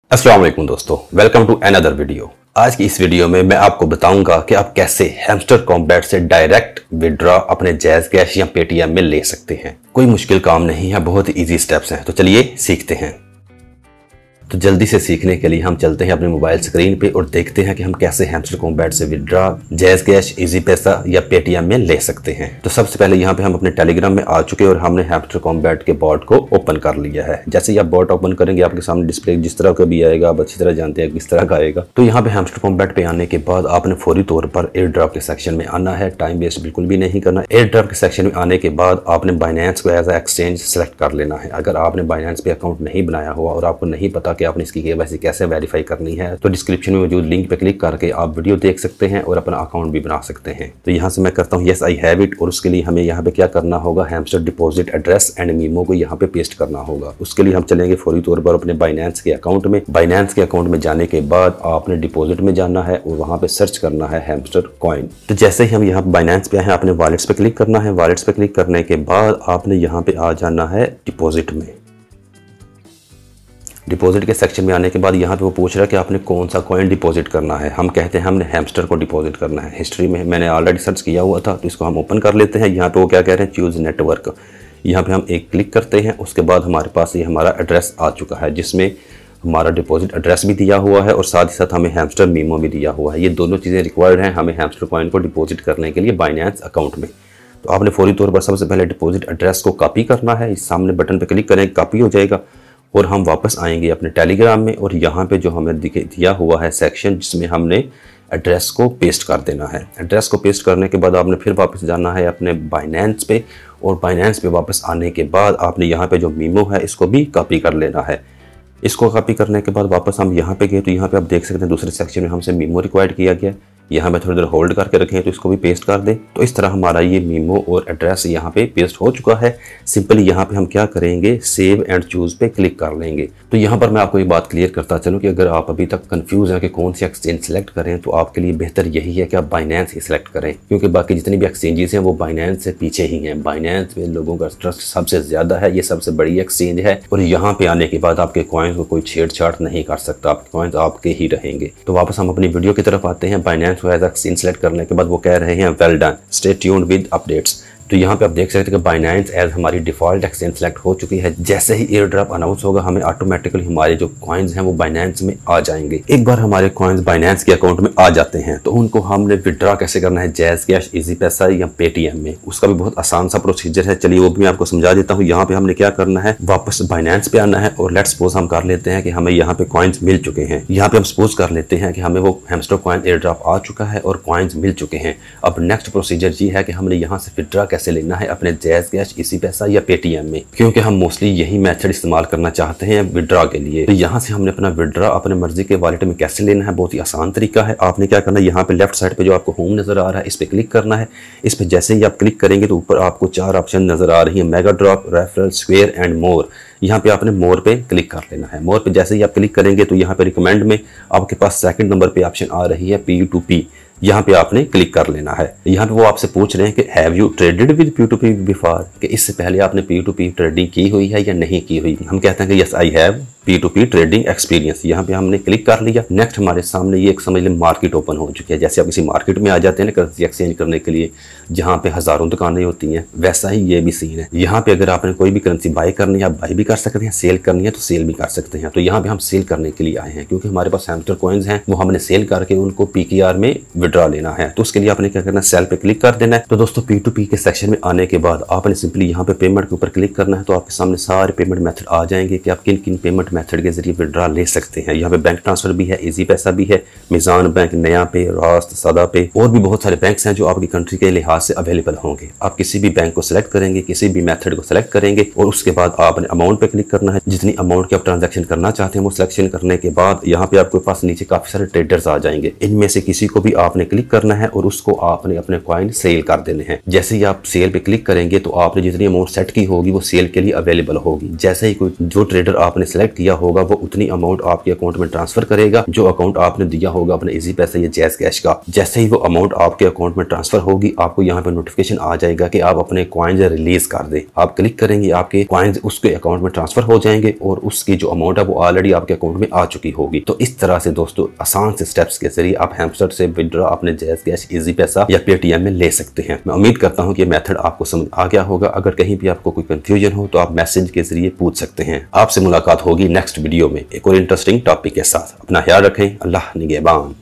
अस्सलाम वालेकुम दोस्तों, वेलकम टू अनदर वीडियो। आज की इस वीडियो में मैं आपको बताऊंगा कि आप कैसे हैमस्टर कॉम्बैट से डायरेक्ट विड्रॉ अपने जैज़ कैश या पेटीएम में ले सकते हैं। कोई मुश्किल काम नहीं है, बहुत ही इजी स्टेप्स हैं। तो चलिए सीखते हैं। तो जल्दी से सीखने के लिए हम चलते हैं अपने मोबाइल स्क्रीन पे और देखते हैं कि हम कैसे हैमस्टर कॉम्बैट से withdraw Jazz Cash, Easypaisa या पेटीएम में ले सकते हैं। तो सबसे पहले यहाँ पे हम अपने टेलीग्राम में आ चुके हैं और हमने हैमस्टर कॉम्बैट के बॉट को ओपन कर लिया है। जैसे ही आप बॉट ओपन करेंगे आपके सामने डिस्प्ले जिस तरह का भी आएगा, आप अच्छी तरह जानते हैं किस तरह का आएगा। तो यहाँ पे हैमस्टर कॉम्बैट पे आने के बाद आपने फौरी तौर पर एयर ड्रॉप के सेक्शन में आना है। टाइम वेस्ट बिल्कुल भी नहीं करना। एयर ड्रॉप के सेक्शन में आने के बाद आपने बाइनेंस को एज ए एक्सचेंज सेलेक्ट कर लेना है। अगर आपने बाइनेंस पे अकाउंट नहीं बनाया हुआ और आपको नहीं पता कि आपने इसकी केवाईसी कैसे वेरीफाई करनी है, तो डिस्क्रिप्शन में मौजूद लिंक पे क्लिक करके आप वीडियो देख सकते हैं और अपना अकाउंट भी बना सकते हैं। तो यहाँ से मैं करता हूँ यस आई हैव इट, और उसके लिए हमें यहाँ पे क्या करना होगा, Hamster deposit address and memo को यहाँ पे पेस्ट करना होगा। उसके लिए हम चलेंगे फौरी तौर पर अपने बाइनेंस के अकाउंट में। बाइनेंस के अकाउंट में जाने के बाद आपने डिपॉजिट में जाना है और वहाँ पे सर्च करना है हैमस्टर कॉइन। तो जैसे ही हम यहाँ बाइनेंस पे आए हैं, आपने वॉलेट्स पे क्लिक करना है। वॉलेट्स पे क्लिक करने के बाद आपने यहाँ पे आ जाना है डिपॉजिट में। डिपॉजिट के सेक्शन में आने के बाद यहाँ पे वो पूछ रहा है कि आपने कौन सा कॉइन डिपॉजिट करना है। हम कहते हैं हमने हैमस्टर को डिपॉजिट करना है। हिस्ट्री में मैंने ऑलरेडी सर्च किया हुआ था, तो इसको हम ओपन कर लेते हैं। यहाँ पे वो क्या कह रहे हैं, चूज़ नेटवर्क। यहाँ पे हम एक क्लिक करते हैं। उसके बाद हमारे पास ये हमारा एड्रेस आ चुका है, जिसमें हमारा डिपॉजिट एड्रेस भी दिया हुआ है और साथ ही साथ हमें हैमस्टर मीमो भी दिया हुआ है। ये दोनों चीज़ें रिक्वायर्ड हैं हमें हैमस्टर कॉइन को डिपॉजिट करने के लिए बाइनेंस अकाउंट में। तो आपने फौरी तौर पर सबसे पहले डिपॉजिट एड्रेस को कॉपी करना है। इस सामने बटन पर क्लिक करें, कॉपी हो जाएगा और हम वापस आएंगे अपने टेलीग्राम में और यहाँ पे जो हमें दिया हुआ है सेक्शन, जिसमें हमने एड्रेस को पेस्ट कर देना है। एड्रेस को पेस्ट करने के बाद आपने फिर वापस जाना है अपने बाइनेंस पे, और बाइनेंस पे वापस आने के बाद आपने यहाँ पे जो मीमो है इसको भी कॉपी कर लेना है। इसको कॉपी करने के बाद वापस हम यहाँ पे गए, तो यहाँ पे आप देख सकते हैं दूसरे सेक्शन में हमसे मीमो रिक्वायर्ड किया गया। यहाँ पे थोड़ी देर होल्ड करके रखें तो इसको भी पेस्ट कर दें। तो इस तरह हमारा ये मीमो और एड्रेस यहाँ पे पेस्ट हो चुका है। सिंपली यहाँ पे हम क्या करेंगे, सेव एंड चूज पे क्लिक कर लेंगे। तो यहाँ पर मैं आपको एक बात क्लियर करता चलूँ कि अगर आप अभी तक कंफ्यूज हैं कि कौन सी एक्सचेंज सेलेक्ट करें, तो आपके लिए बेहतर यही है कि आप बाइनेंस ही सिलेक्ट करें, क्योंकि बाकी जितनी भी एक्सचेंजेस हैं वो बाइनेंस से पीछे ही हैं। बाइनेंस में लोगों का ट्रस्ट सबसे ज़्यादा है, ये सबसे बड़ी एक्सचेंज है और यहाँ पे आने के बाद आपके कॉइन्स को कोई छेड़छाड़ नहीं कर सकता, आपके कॉइन्स आपके ही रहेंगे। तो वापस हम अपनी वीडियो की तरफ आते हैं। बाइनेंस को एज एक्सचेंज सेलेक्ट करने के बाद वो कह रहे हैं well done, stay tuned with updates. तो यहाँ पे आप देख सकते हैं कि बाइनेंस एज हमारी डिफ़ॉल्ट एक्सचेंज सेलेक्ट हो चुकी है। जैसे ही एयर ड्रॉप अनाउंस होगा हमें ऑटोमेटिकली हमारे जो कॉइन्स हैं वो बाइनेंस में आ जाएंगे। एक बार हमारे कॉइन्स बाइनेंस के अकाउंट में आ जाते हैं तो उनको हमने विड्रॉ कैसे करना है, जैज़ कैश, इजी पैसा या पेटीएम में, उसका भी बहुत आसान सा प्रोसीजर है। चलिए वो भी मैं आपको समझा देता हूँ। यहाँ पे हमने क्या करना है, वापस बाइनेंस पे आना है और लेट्स सपोज हम कर लेते हैं कि हमें यहाँ पे कॉइन्स मिल चुके हैं। यहाँ पे हम सपोज कर लेते हैं कि हमें वो हैमस्टर कॉइन एयर ड्रॉप आ चुका है और कॉइन्स मिल चुके हैं। अब नेक्स्ट प्रोसीजर ये है कि हमने यहाँ से विड्रॉ कैसे लेना है अपने जैज़ कैश, इसी पैसा या पेटीएम में, क्योंकि हम मोस्टली यही मेथड इस्तेमाल करना चाहते हैं विड्रॉ के लिए। तो यहाँ से हमने अपना विड्रॉ अपने मर्जी के वॉलेट में कैसे लेना है, बहुत ही आसान तरीका है। आपने क्या करना है, यहाँ पे लेफ्ट साइड पे जो आपको होम नजर आ रहा है इस पे क्लिक करना है। इस पे जैसे ही आप क्लिक करेंगे तो ऊपर आपको 4 ऑप्शन नजर आ रही है, mega drop, referral, square and more. यहाँ पे आपने मोर पे क्लिक कर लेना है। मोर पे जैसे ही आप क्लिक करेंगे तो यहाँ पे रिकमेंड में आपके पास सेकंड नंबर पे ऑप्शन आ रही है P2P, यहाँ पे आपने क्लिक कर लेना है। यहाँ पे वो आपसे पूछ रहे हैं कि have you traded with P2P before, कि इससे पहले आपने P2P ट्रेडिंग की हुई है या नहीं की हुई। हम कहते हैं कि yes I have P2P trading experience. यहाँ पे हमने क्लिक कर लिया। नेक्स्ट हमारे सामने ये एक समझ लें मार्केट ओपन हो चुकी है। जैसे आप किसी मार्केट में आ जाते हैं ना करेंसी एक्सचेंज करने के लिए, जहाँ पे हज़ारों दुकानें होती हैं, वैसा ही ये भी सीन है। यहाँ पे अगर आपने कोई भी करेंसी बाई करनी है आप बाई भी कर सकते हैं, सेल करनी है तो सेल भी कर सकते हैं। तो यहाँ पे हम सेल करने के लिए आए हैं, क्योंकि हमारे पास हैमस्टर कॉइन्स हैं, वो हमने सेल करके उनको PKR में विड्रॉ लेना है। तो उसके लिए आपने क्या करना है, सेल पे क्लिक कर देना है। तो दोस्तों P2P के सेक्शन में आने के बाद आपने सिंपली यहाँ पे पेमेंट के ऊपर क्लिक करना है। तो आपके सामने सारे पेमेंट मेथड आ जाएंगे कि आप किन किन पेमेंट मेथड के जरिए विड्रॉ ले सकते हैं। यहाँ पे बैंक ट्रांसफर भी है, इजी पैसा भी है, मिजान बैंक, नया पे, रास्त, सादा पे, और भी बहुत सारे बैंक्स हैं जो आपकी कंट्री के लिहाज से अवेलेबल होंगे। आप किसी भी बैंक को सिलेक्ट करेंगे, किसी भी मेथड को सिलेक्ट करेंगे और उसके बाद आपने अमाउंट पे क्लिक करना है। जितनी अमाउंट की आप ट्रांजैक्शन करना चाहते हैं वो सिलेक्शन करने के बाद यहाँ पे आपके पास नीचे काफी सारे ट्रेडर्स आ जाएंगे। इनमें से किसी को भी आपने क्लिक करना है और उसको आपने अपने कॉइन सेल कर देने हैं। जैसे ही आप सेल पे क्लिक करेंगे तो आपने जितनी अमाउंट सेट की होगी वो सेल के लिए अवेलेबल होगी। जैसे ही कोई जो ट्रेडर आपने सेलेक्ट किया होगा वो उतनी अमाउंट आपके अकाउंट में ट्रांसफर करेगा जो अकाउंट आपने दिया होगा अपने इजी पैसे या जैज़ कैश का। जैसे ही वो अमाउंट आपके अकाउंट में ट्रांसफर होगी आपको यहाँ पे नोटिफिकेशन आ जाएगा कि आप अपने कॉइन्स रिलीज कर दें। आप क्लिक करेंगे, आपके कॉइन्स उसके अकाउंट में ट्रांसफर हो जाएंगे और उसकी जो अमाउंट है वो ऑलरेडी आपके अकाउंट में आ चुकी होगी। तो इस तरह से दोस्तों आसान से स्टेप्स के जरिए आप हैमस्टर से विड्रॉ अपने जैज़ कैश, इजी पैसा या पेटीएम में ले सकते हैं। मैं उम्मीद करता हूँ कि ये मेथड आपको समझ आ गया होगा। अगर कहीं भी आपको कोई कंफ्यूजन हो तो आप मैसेज के जरिए पूछ सकते हैं। आपसे मुलाकात होगी नेक्स्ट वीडियो में एक और इंटरेस्टिंग टॉपिक के साथ। अपना ख्याल रखें। अल्लाह निगहबान।